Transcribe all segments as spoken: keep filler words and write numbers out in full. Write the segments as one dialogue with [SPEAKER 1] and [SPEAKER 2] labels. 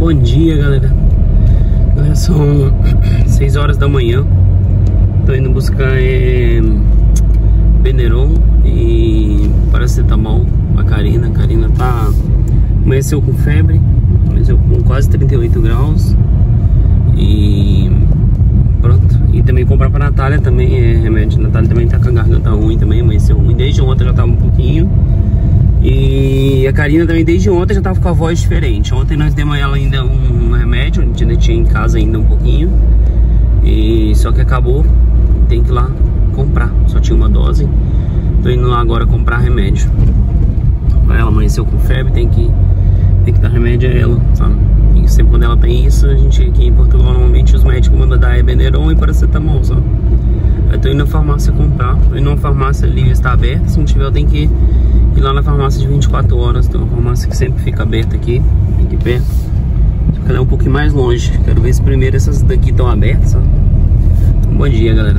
[SPEAKER 1] Bom dia, galera. São seis horas da manhã. Tô indo buscar é, Beneron e paracetamol a Karina. A Karina tá... amanheceu com febre, amanheceu com quase trinta e oito graus. E pronto. E também comprar pra Natália também é remédio. A Natália também tá com a garganta ruim também, amanheceu ruim. Desde ontem já tava um pouquinho. E a Karina também desde ontem já tava com a voz diferente. Ontem nós demos a ela ainda um remédio, a gente ainda tinha em casa ainda um pouquinho. E só que acabou, tem que ir lá comprar. Só tinha uma dose. Tô indo lá agora comprar remédio. Ela amanheceu com febre, tem que, tem que dar remédio a ela, sabe? E sempre quando ela tem isso, a gente aqui em Portugal normalmente os médicos mandam dar é Beneron e paracetamol, sabe? Eu tô indo na farmácia comprar. Tô indo na farmácia ali, está aberta. Se não tiver, eu tenho que ir lá na farmácia de vinte e quatro horas. Tem uma farmácia que sempre fica aberta aqui, aqui perto. Só que ela é um pouquinho mais longe. Quero ver se primeiro essas daqui estão abertas, sabe? Então, bom dia, galera.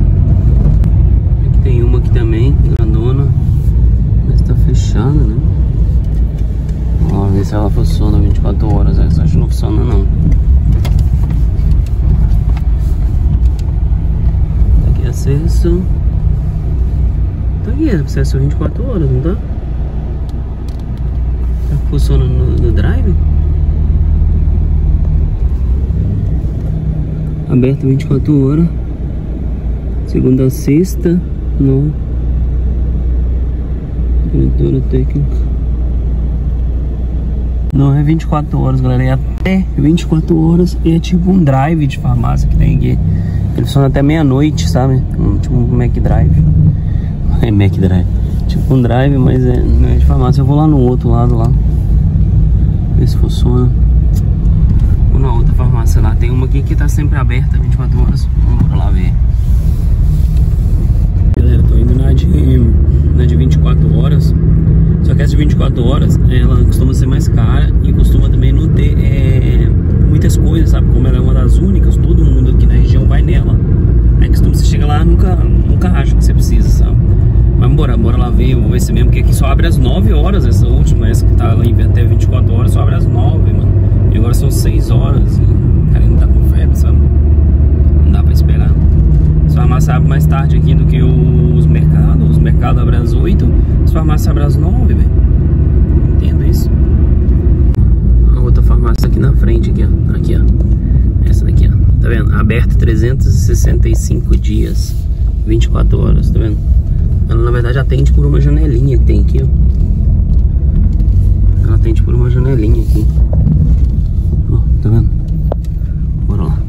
[SPEAKER 1] Aqui tem uma aqui também, grandona. Mas tá fechada, né? Vamos ver se ela funciona vinte e quatro horas. Essa acho que não funciona, não. Tá aqui acesso. Tá aqui, acesso vinte e quatro horas, não tá? Tá funcionando no, no drive? Aberto vinte e quatro horas. Segunda a sexta. Não. Diretora técnica. Não é vinte e quatro horas, galera. É até vinte e quatro horas. E é tipo um drive de farmácia que tem aqui. Ele funciona até meia-noite, sabe? Um, tipo um Mac Drive. É Mac Drive. Tipo um drive, mas é, não é de farmácia. Eu vou lá no outro lado lá. Ver se funciona. Vou na outra farmácia lá. Tem uma aqui que tá sempre aberta, vinte e quatro horas. Vamos lá ver. Galera, tô indo na de, na de vinte e quatro horas. Só que essa de vinte e quatro horas, ela costuma ser mais cara e costuma também não ter é, muitas coisas, sabe? Como ela é uma das únicas, todo mundo aqui na região vai nela. Aí costuma, você chega lá, nunca, nunca acha que você precisa, sabe? Mas bora, bora lá ver, vou ver se mesmo, porque aqui só abre às nove horas, essa última, essa que tá lá até vinte e quatro horas, só abre às nove, mano. E agora são seis horas, o cara não tá com febre, sabe? Não dá pra esperar. As farmácias abrem mais tarde aqui do que os mercados, os mercados abrem às oito, as farmácias abrem às nove, velho. Entendo isso. A outra farmácia aqui na frente, aqui, ó. Aqui, ó. Essa daqui, ó. Tá vendo? Aberto trezentos e sessenta e cinco dias, vinte e quatro horas, tá vendo? Ela na verdade atende por uma janelinha que tem aqui, ó. Ela atende por uma janelinha aqui. Ó, tá vendo? Bora lá.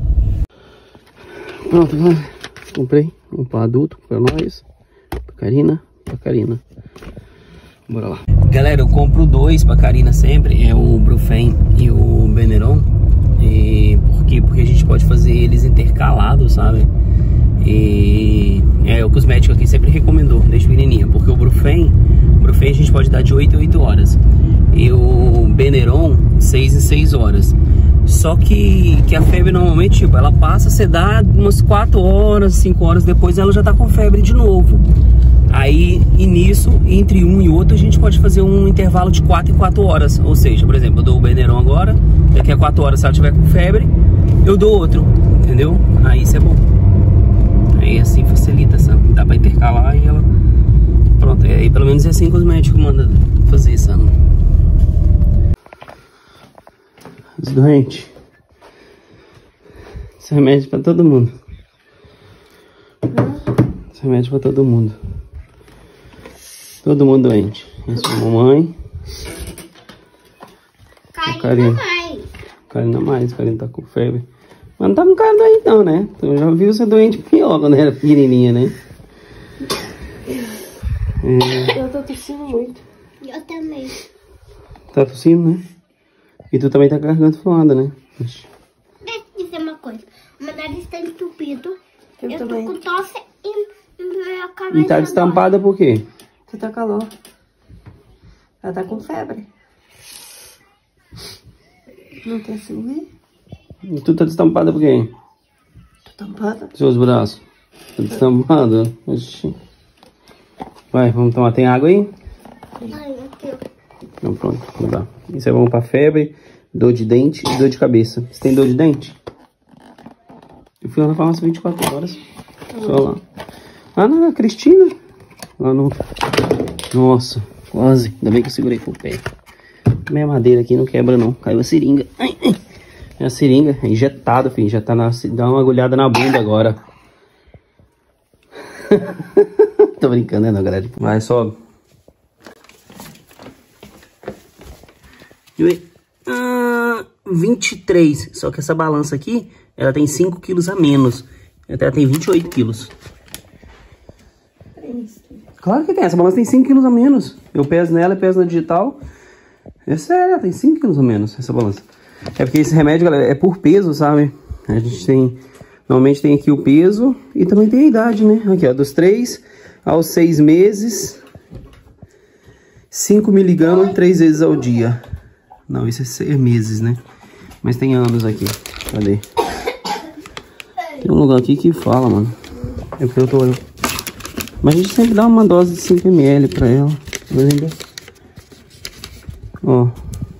[SPEAKER 1] Pronto, galera. Comprei um para adulto pra nós, pra Karina, pra Karina. Bora lá. Galera, eu compro dois pra Karina sempre. É o Brufen e o Beneron. E por quê? Porque a gente pode fazer eles intercalados, sabe? E é o que os médicos aqui sempre recomendou, desde pequenininha. Porque o Brufen, o Brufen a gente pode dar de oito em oito horas. E o Beneron, seis em seis horas. Só que, que a febre normalmente, tipo, ela passa, você dá umas quatro horas, cinco horas depois, ela já tá com febre de novo. Aí, e nisso, entre um e outro, a gente pode fazer um intervalo de quatro em quatro horas. Ou seja, por exemplo, eu dou o Beneron agora, daqui a quatro horas, se ela tiver com febre, eu dou outro, entendeu? Aí isso é bom. Aí assim facilita, sabe? Dá pra intercalar e ela... Pronto, aí pelo menos é assim que os médicos mandam fazer, sabe? Os doentes. Esse remédio pra todo mundo. Esse remédio pra todo mundo. Todo mundo doente. Esse é a mamãe.
[SPEAKER 2] Karina mais.
[SPEAKER 1] Karina mais, Karina tá com febre. Mas não tá com cara doente não, né? Eu já vi você doente pior quando era pequenininha, né? É...
[SPEAKER 2] Eu tô tossindo muito. Eu também.
[SPEAKER 1] Tá tossindo, né? E tu também tá com a garganta inflamada, né?
[SPEAKER 2] Deixa eu dizer uma coisa. O meu nariz tá entupido.
[SPEAKER 3] Eu,
[SPEAKER 2] eu
[SPEAKER 3] também.
[SPEAKER 2] tô com tosse e, e minha cabeça...
[SPEAKER 1] E tá destampada por quê?
[SPEAKER 3] Tu tá calor. Ela tá com febre. Não tem assim,
[SPEAKER 1] E tu tá destampada por quê?
[SPEAKER 3] Tô tampada.
[SPEAKER 1] Seus braços. Tá destampada? Oxi. Vai, vamos tomar. Tem água aí?
[SPEAKER 2] Ai, meu Deus.
[SPEAKER 1] Então pronto, não dá. Isso é bom pra febre, dor de dente e dor de cabeça. Você tem dor de dente? Eu fui lá na farmácia vinte e quatro horas. Só lá. Ah, não, a Cristina. Lá no... Nossa, quase. Ainda bem que eu segurei com o pé. Minha madeira aqui não quebra não. Caiu a seringa. Ai, ai. A seringa é injetada, filho. Já tá na... Dá uma agulhada na bunda agora. Tô brincando, né, não, galera? Vai, sobe. Ah, vinte e três. Só que essa balança aqui, ela tem cinco quilos a menos. Ela tem vinte e oito quilos. Claro que tem. Essa balança tem cinco quilos a menos. Eu peso nela e peso na digital. É sério, ela tem cinco quilos a menos essa balança. É porque esse remédio, galera, é por peso, sabe? A gente tem... Normalmente tem aqui o peso e também tem a idade, né? Aqui, ó, dos três aos seis meses. cinco miligramas, três vezes ao dia. Não, isso é seis meses, né? Mas tem anos aqui. Cadê? Tem um lugar aqui que fala, mano. É porque eu tô olhando. Mas a gente sempre dá uma dose de cinco mililitros pra ela. Ó.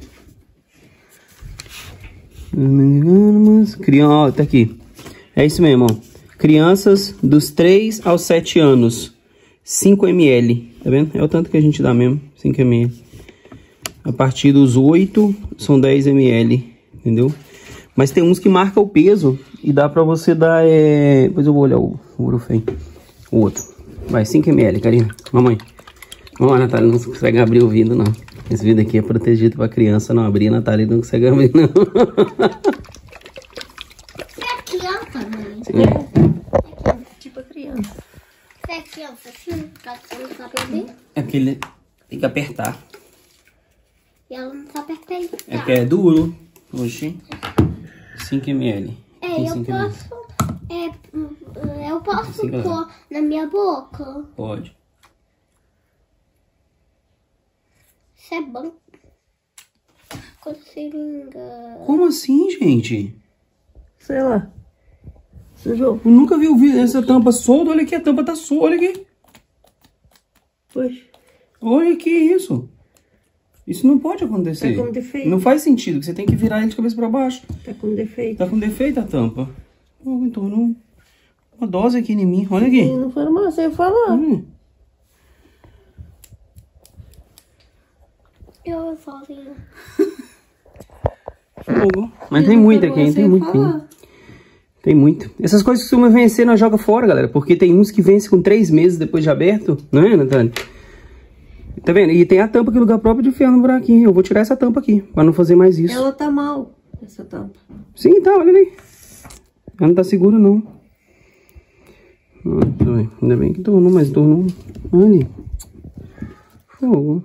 [SPEAKER 1] Criança, ó, tá aqui. É isso mesmo, ó. Crianças dos três aos sete anos. cinco mililitros. Tá vendo? É o tanto que a gente dá mesmo. cinco mililitros. A partir dos oito são dez mililitros. Entendeu? Mas tem uns que marcam o peso. E dá pra você dar... É... Depois eu vou olhar o, o Urufém. O outro. Vai, cinco mililitros, Karina. Mamãe. Mamãe, a Natália não consegue abrir o vidro, não. Esse vidro aqui é protegido pra criança não abrir. A Natália não consegue abrir, não.
[SPEAKER 2] Sim.
[SPEAKER 3] É tipo a criança.
[SPEAKER 2] Você é criança assim? Você não sabe abrir?
[SPEAKER 1] É porque ele tem que apertar.
[SPEAKER 2] E ela não sabe apertar.
[SPEAKER 1] É que é duro. Oxi. cinco mililitros.
[SPEAKER 2] É, eu posso... É, eu posso
[SPEAKER 1] Assim,
[SPEAKER 2] pôr na minha boca?
[SPEAKER 1] Pode.
[SPEAKER 2] Isso é bom. Com seringa.
[SPEAKER 1] Como assim, gente?
[SPEAKER 3] Sei lá. Você viu?
[SPEAKER 1] Eu nunca vi o- essa tampa solta. Olha aqui, a tampa tá solta. Olha aqui.
[SPEAKER 3] Poxa.
[SPEAKER 1] Olha que isso. Isso não pode acontecer.
[SPEAKER 3] Tá com defeito.
[SPEAKER 1] Não faz sentido, que você tem que virar ele de cabeça pra baixo.
[SPEAKER 3] Tá com defeito.
[SPEAKER 1] Tá com defeito a tampa. Oh, então não... Uma dose aqui em mim. Olha aqui.
[SPEAKER 3] E não foi mal, você ia falar.
[SPEAKER 1] Hum.
[SPEAKER 2] Eu sozinha.
[SPEAKER 1] Fogo. Mas tem muito aqui, hein? Tem muito. Tem, tem muito. Essas coisas que costumam vencer, nós joga fora, galera. Porque tem uns que vencem com três meses depois de aberto. Não é, Natália? Tá vendo? E tem a tampa aqui, lugar próprio de enfiar no buraquinho. Eu vou tirar essa tampa aqui, pra não fazer mais isso.
[SPEAKER 3] Ela tá mal, essa tampa.
[SPEAKER 1] Sim, tá, olha ali. Ela não tá segura, não. Ah, tá bem. Ainda bem que tornou, mas tornou. Olha ali. Fogo.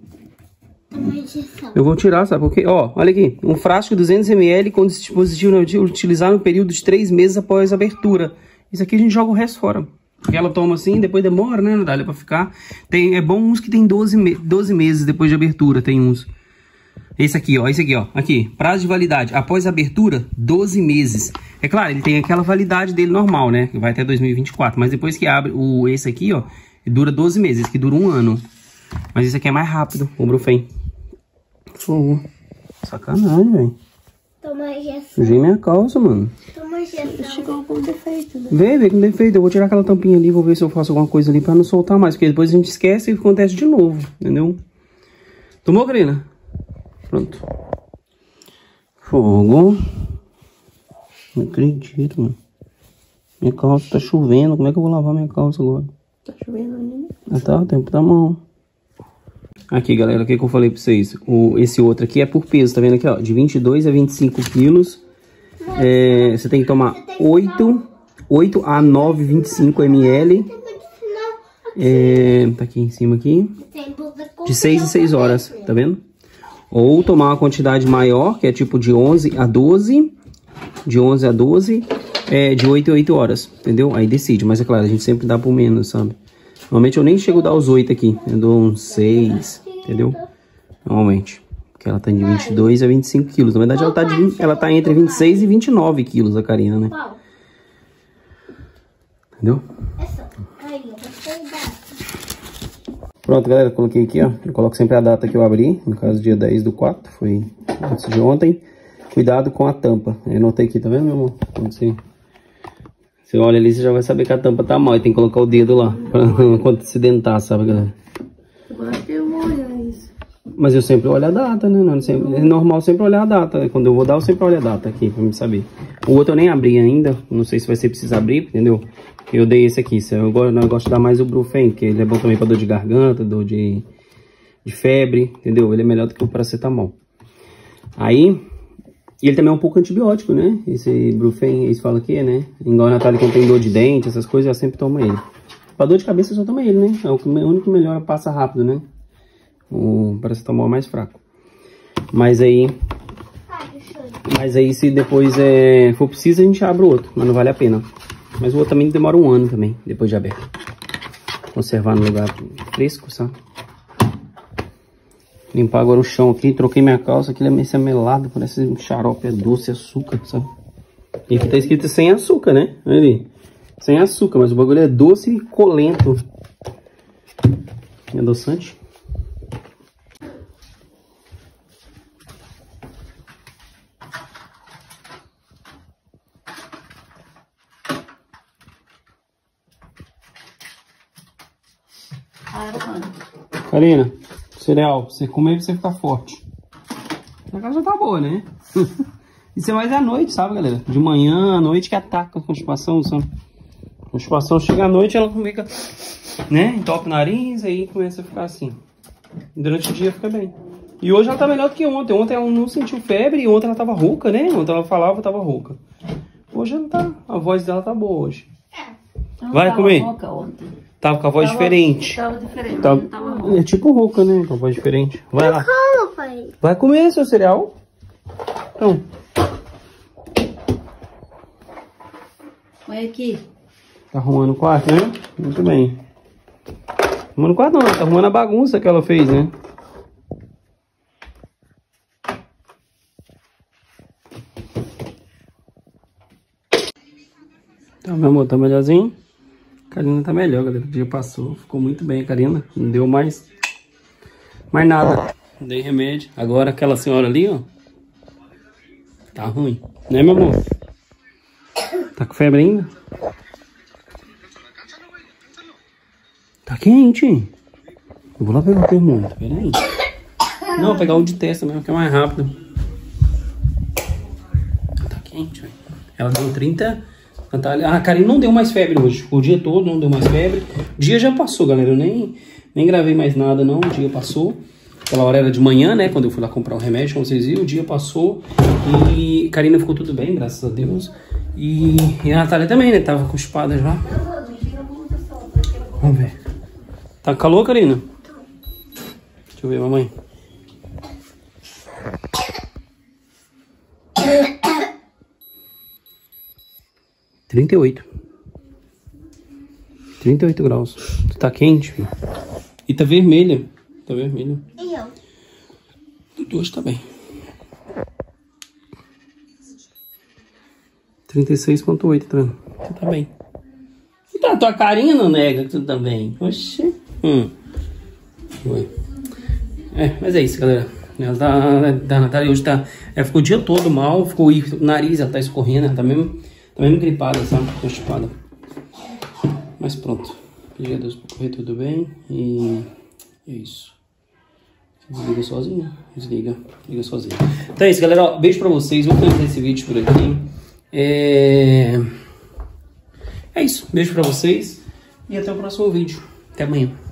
[SPEAKER 1] Eu vou tirar, sabe por quê? Ó, olha aqui. Um frasco de duzentos mililitros com dispositivo utilizado no período de três meses após a abertura. Isso aqui a gente joga o resto fora. Porque ela toma assim, depois demora, né, Natália, pra ficar. Tem, é bom uns que tem doze, me doze meses depois de abertura, tem uns. Esse aqui, ó, esse aqui, ó. Aqui, prazo de validade. Após a abertura, doze meses. É claro, ele tem aquela validade dele normal, né? Que vai até dois mil e vinte e quatro. Mas depois que abre o, esse aqui, ó, dura doze meses, que dura um ano. Mas esse aqui é mais rápido, o Brufen. Fogo. Sacanagem, velho.
[SPEAKER 2] Toma injeção.
[SPEAKER 1] Sujei minha calça, mano.
[SPEAKER 2] Toma injeção.
[SPEAKER 3] Chegou com defeito, né?
[SPEAKER 1] Vê, vê com defeito. Eu vou tirar aquela tampinha ali, vou ver se eu faço alguma coisa ali pra não soltar mais. Porque depois a gente esquece e acontece de novo, entendeu? Tomou, Karina? Pronto. Fogo. Não acredito, mano. Minha calça tá chovendo. Como é que eu vou lavar minha calça agora?
[SPEAKER 3] Tá chovendo ainda.
[SPEAKER 1] Ah, tá, o tempo tá bom. Aqui, galera, o que, que eu falei pra vocês? O, esse outro aqui é por peso, tá vendo aqui, ó? De vinte e dois a vinte e cinco quilos. É, você tem que tomar oito, oito a nove vírgula vinte e cinco mililitros. É, tá aqui em cima aqui. De seis em seis horas, tá vendo? Ou tomar uma quantidade maior, que é tipo de onze a doze. De onze a doze. É, de oito a oito horas, entendeu? Aí decide, mas é claro, a gente sempre dá por menos, sabe? Normalmente eu nem chego a dar os oito aqui. Eu dou uns seis, entendeu? Normalmente. Porque ela tá de vinte e dois a vinte e cinco quilos. Na verdade, ela tá, de, ela tá entre vinte e seis e vinte e nove quilos, a Karina, né? Entendeu? Pronto, galera, coloquei aqui, ó. Eu coloco sempre a data que eu abri, no caso dia dez do quatro, foi antes de ontem. Cuidado com a tampa. Eu anotei aqui, tá vendo, meu amor? Quando você, você olha ali, você já vai saber que a tampa tá mal. E tem que colocar o dedo lá, pra não acidentar, sabe, galera?
[SPEAKER 3] Agora que eu vou olhar isso.
[SPEAKER 1] Mas eu sempre olho a data, né? Não, sempre, é normal sempre olhar a data. Quando eu vou dar, eu sempre olho a data aqui, pra me saber. O outro eu nem abri ainda. Não sei se vai ser preciso abrir, entendeu? Eu dei esse aqui. Eu gosto, eu gosto de dar mais o Brufen, que ele é bom também pra dor de garganta, dor de, de febre, entendeu? Ele é melhor do que o paracetamol. Aí... E ele também é um pouco antibiótico, né? Esse Brufen, eles falam que é, né? Igual a Natália, quando tem dor de dente, essas coisas, ela sempre toma ele. Pra dor de cabeça, só toma ele, né? É o único que melhora, passa rápido, né? O paracetamol é mais fraco. Mas aí... Mas aí, se depois é, for preciso, a gente abre o outro. Mas não vale a pena. Mas o outro também demora um ano também, depois de aberto. Conservar no lugar fresco, sabe? Limpar agora o chão aqui, troquei minha calça, aqui é meio melado, parece um xarope, é doce, açúcar, sabe? E aqui tá escrito sem açúcar, né? Olha ali, sem açúcar, mas o bagulho é doce e colento. É adoçante. Karina, cereal, você comer e você ficar forte. A casa já tá boa, né? Isso é mais à noite, sabe, galera? De manhã, à noite que ataca a constipação, sabe? A constipação chega à noite, ela fica, né? Entope o nariz, aí começa a ficar assim. Durante o dia fica bem. E hoje ela tá melhor do que ontem. Ontem ela não sentiu febre e ontem ela tava rouca, né? Ontem ela falava, tava rouca. Hoje ela tá, a voz dela tá boa hoje. Vai comer? Tava com a voz tava, diferente.
[SPEAKER 3] Tava diferente.
[SPEAKER 1] Tava,
[SPEAKER 3] tava
[SPEAKER 1] é tipo rouca, né? Com a voz diferente. Vai lá.
[SPEAKER 2] Como, pai?
[SPEAKER 1] Vai comer seu cereal. Então.
[SPEAKER 3] Olha aqui.
[SPEAKER 1] Tá arrumando o quarto, né? Muito bem. Arrumando o quarto não, tá arrumando a bagunça que ela fez, né? Tá, meu amor, tá melhorzinho? A Karina tá melhor, galera. O dia passou, ficou muito bem a Karina. Não deu mais, mais nada. Dei remédio. Agora aquela senhora ali, ó. Tá ruim. Né, meu amor? Tá com febre ainda? Tá quente. Eu vou lá pegar a pergunta. Pera aí. Não, vou pegar o de testa mesmo, que é mais rápido. Tá quente, velho. Ela deu trinta... A Karina não deu mais febre hoje. O dia todo não deu mais febre. O dia já passou, galera. Eu nem, nem gravei mais nada, não. O dia passou. Aquela hora era de manhã, né? Quando eu fui lá comprar o remédio, como vocês viram. O dia passou. E a Karina ficou tudo bem, graças a Deus. E, e a Natália também, né? Tava constipada já. Vamos ver. Tá com calor, Karina? Deixa eu ver, mamãe. trinta e oito. trinta e oito graus. Tá quente, filho. E tá vermelha. Tá vermelha.
[SPEAKER 2] E eu?
[SPEAKER 1] Tudo hoje tá bem. trinta e seis ponto oito, tá? Você tá bem. E tá, tua carinha não nega que tu tá bem. Oxi. Hum. Foi. É, mas é isso, galera. Ela tá, da Natália hoje tá... Ela ficou o dia todo mal. Ficou o nariz, ela tá escorrendo. Ela tá mesmo... Tá mesmo gripada, sabe? Constipada. Mas pronto. Pedi a Deus pra correr tudo bem. E é isso. Desliga sozinho. Desliga. Desliga sozinho. Então é isso, galera. Ó, beijo pra vocês. Vou finalizar esse vídeo por aqui. É... é isso. Beijo pra vocês. E até o próximo vídeo. Até amanhã.